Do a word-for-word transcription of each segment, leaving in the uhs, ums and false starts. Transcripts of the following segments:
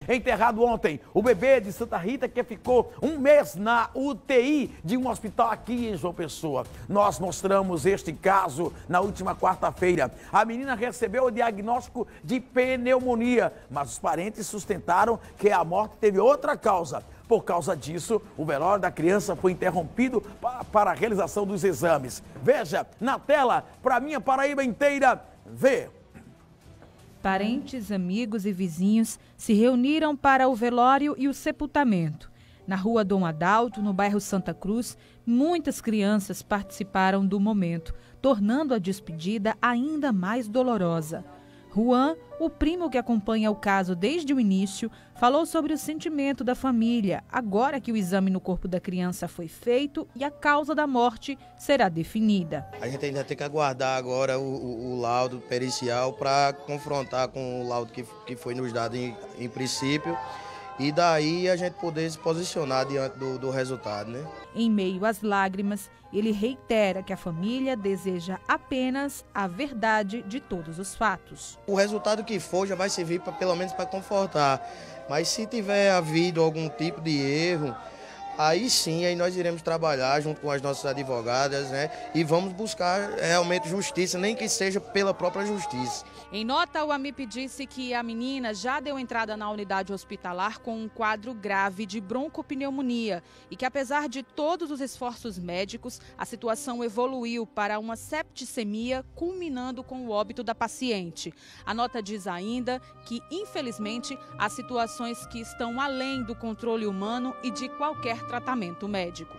Enterrado ontem, o bebê de Santa Rita que ficou um mês na U T I de um hospital aqui em João Pessoa. Nós mostramos este caso na última quarta-feira. A menina recebeu o diagnóstico de pneumonia, mas os parentes sustentaram que a morte teve outra causa. Por causa disso, o velório da criança foi interrompido para a realização dos exames. Veja na tela, para minha Paraíba inteira, vê. Parentes, amigos e vizinhos se reuniram para o velório e o sepultamento. Na rua Dom Adalto, no bairro Santa Cruz, muitas crianças participaram do momento, tornando a despedida ainda mais dolorosa. Juan, o primo que acompanha o caso desde o início, falou sobre o sentimento da família, agora que o exame no corpo da criança foi feito e a causa da morte será definida. A gente ainda tem que aguardar agora o, o, o laudo pericial para confrontar com o laudo que, que foi nos dado em, em princípio, e daí a gente poder se posicionar diante do, do resultado, né? Em meio às lágrimas, ele reitera que a família deseja apenas a verdade de todos os fatos. O resultado que for já vai servir pra, pelo menos para confortar, mas se tiver havido algum tipo de erro, aí sim, aí nós iremos trabalhar junto com as nossas advogadas, né? E vamos buscar realmente justiça, nem que seja pela própria justiça. Em nota, o AMIP disse que a menina já deu entrada na unidade hospitalar com um quadro grave de broncopneumonia e que, apesar de todos os esforços médicos, a situação evoluiu para uma septicemia, culminando com o óbito da paciente. A nota diz ainda que, infelizmente, há situações que estão além do controle humano e de qualquer tratamento médico.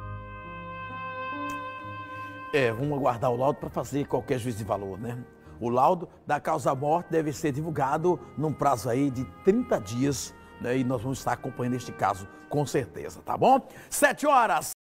É, vamos aguardar o laudo para fazer qualquer juízo de valor, né? O laudo da causa-morte deve ser divulgado num prazo aí de trinta dias, né? E nós vamos estar acompanhando este caso com certeza, tá bom? Sete horas.